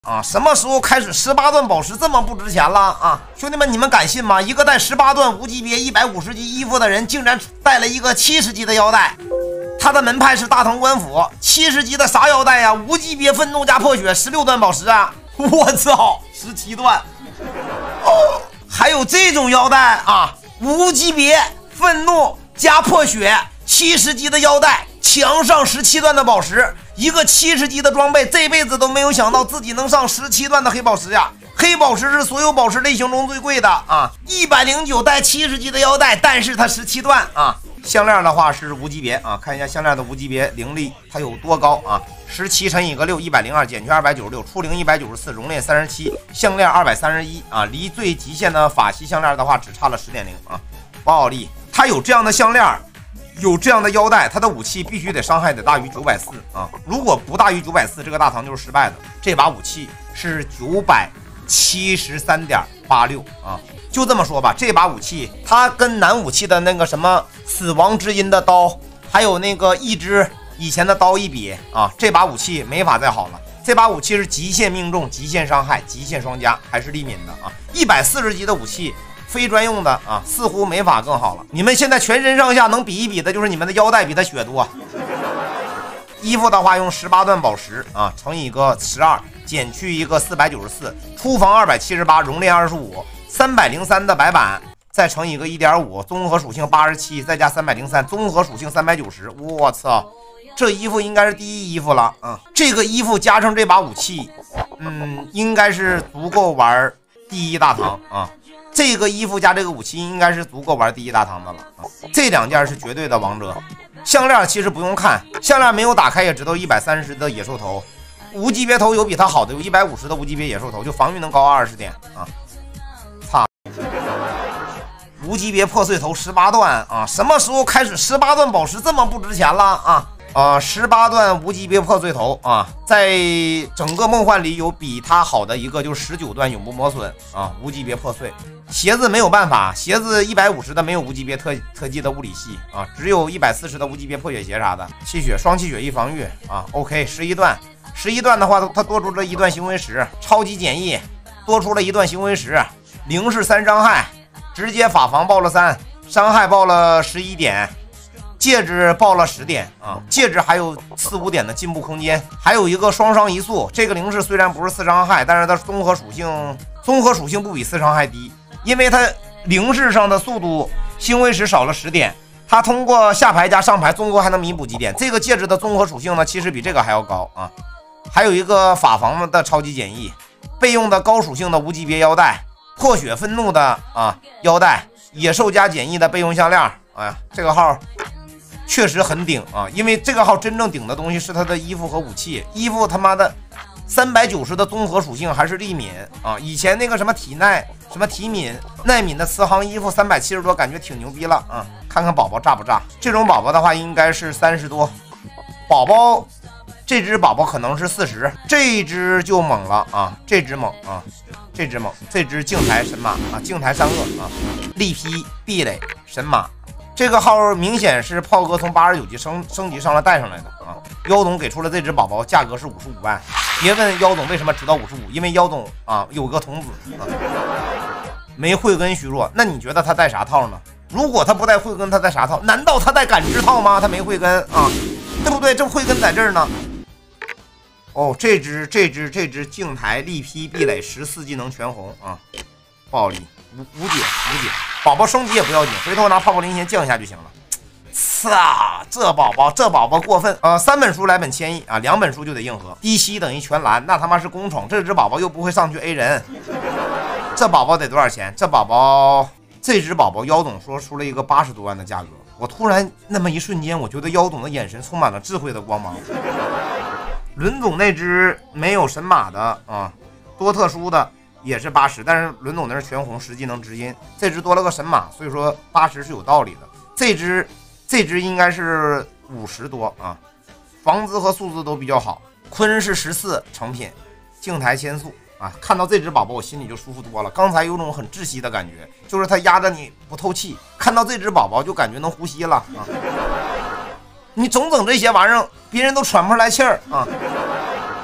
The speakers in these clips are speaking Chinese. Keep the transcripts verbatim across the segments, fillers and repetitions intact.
啊，什么时候开始十八段宝石这么不值钱了啊？兄弟们，你们敢信吗？一个带十八段无级别一百五十级衣服的人，竟然带了一个七十级的腰带。他的门派是大唐官府，七十级的啥腰带呀？无级别愤怒加破血，十六段宝石啊！我操，十七段！哦，还有这种腰带啊！无级别愤怒加破血，七十级的腰带，强上十七段的宝石。一个七十级的装备，这辈子都没有想到自己能上十七段的黑宝石呀！黑宝石是所有宝石类型中最贵的啊，一百零九带七十级的腰带，但是它十七段啊。项链的话是无级别啊，看一下项链的无级别灵力它有多高啊？十七乘以个六，一百零二，减去二百九十六，出灵一百九十四，熔炼三十七，项链二百三十一啊，离最极限的法系项链的话只差了十点零啊。暴力，它有这样的项链。有这样的腰带，他的武器必须得伤害得大于九百四啊！如果不大于九百四，这个大唐就是失败的。这把武器是九百七十三点八六啊！就这么说吧，这把武器它跟男武器的那个什么死亡之音的刀，还有那个一只以前的刀一比啊，这把武器没法再好了。这把武器是极限命中、极限伤害、极限双加，还是利敏的啊！一百四十级的武器。非专用的啊，似乎没法更好了。你们现在全身上下能比一比的，就是你们的腰带比他血多。衣服的话，用十八段宝石啊，乘以一个十二，减去一个四百九十四，出防二百七十八，熔炼二十五，三百零三的白板，再乘以一个一点五，综合属性八十七，再加三百零三，综合属性三百九十。我操，这衣服应该是第一衣服了啊！这个衣服加上这把武器，嗯，应该是足够玩第一大唐啊。这个衣服加这个武器应该是足够玩第一大唐的了啊！这两件是绝对的王者。项链其实不用看，项链没有打开也知道一百三十的野兽头，无级别头有比它好的，有一百五十的无级别野兽头，就防御能高二十点啊！操！无级别破碎头十八段啊！什么时候开始十八段宝石这么不值钱了啊？啊，十八段无级别破碎头啊，在整个梦幻里有比它好的一个，就是十九段永不磨损啊，无级别破碎。鞋子没有办法，鞋子一百五十的没有无级别特特技的物理系啊，只有一百四十的无级别破血鞋啥的。气血双气血一防御啊 ，OK， 十一段，十一段的话，它多出了一段行为石，超级简易，多出了一段行为石，零是三伤害，直接法防爆了三，伤害爆了十一点。戒指爆了十点啊，戒指还有四五点的进步空间，还有一个双伤一速。这个灵式虽然不是四伤害，但是它综合属性综合属性不比四伤害低，因为它灵式上的速度行为时少了十点，它通过下排加上排综合还能弥补几点。这个戒指的综合属性呢，其实比这个还要高啊。还有一个法防的超级简易，备用的高属性的无级别腰带，破血愤怒的啊腰带，野兽加简易的备用项链。哎呀，这个号确实很顶啊，因为这个号真正顶的东西是他的衣服和武器。衣服他妈的三百九十的综合属性还是利敏啊，以前那个什么体耐、什么体敏、耐敏的慈航衣服三百七十多，感觉挺牛逼了啊。看看宝宝炸不炸？这种宝宝的话应该是三十多，宝宝这只宝宝可能是四十，这只就猛了啊，这只猛啊，这只猛，这只镜台神马啊，镜台善恶啊，力劈壁垒神马。这个号明显是炮哥从八十九级升升级上来带上来的啊！妖总给出了这只宝宝，价格是五十五万。别问妖总为什么知道五十五，因为妖总啊有个童子啊，没慧根虚弱。那你觉得他带啥套呢？如果他不带慧根，他带啥套？难道他带感知套吗？他没慧根啊，对不对？这慧根在这儿呢。哦，这只这只这只镜台力劈壁垒十四技能全红啊，暴力无无解无解。宝宝升级也不要紧，回头拿泡泡灵先降下就行了。操，这宝宝这宝宝过分啊、呃！三本书来本千亿啊，两本书就得硬核。低吸等于全蓝，那他妈是公宠。这只宝宝又不会上去 A 人，这宝宝得多少钱？这宝宝这只宝宝妖总说出了一个八十多万的价格。我突然那么一瞬间，我觉得妖总的眼神充满了智慧的光芒。轮总那只没有神马的啊，多特殊的。也是八十，但是轮总那是全红，实际能直音。这只多了个神马，所以说八十是有道理的。这只这只应该是五十多啊，防资和素质都比较好。坤是十四成品，镜台千速啊。看到这只宝宝，我心里就舒服多了。刚才有种很窒息的感觉，就是它压着你不透气。看到这只宝宝，就感觉能呼吸了啊。你总整这些玩意儿，别人都喘不出来气儿啊。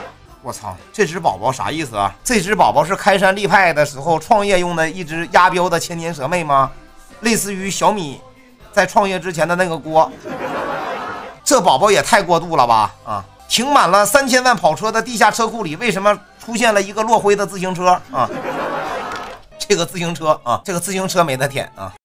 我操，这只宝宝啥意思啊？这只宝宝是开山立派的时候创业用的一只压标的千年蛇妹吗？类似于小米在创业之前的那个锅。这宝宝也太过度了吧！啊，停满了三千万跑车的地下车库里，为什么出现了一个落灰的自行车啊？这个自行车啊，这个自行车没得舔啊！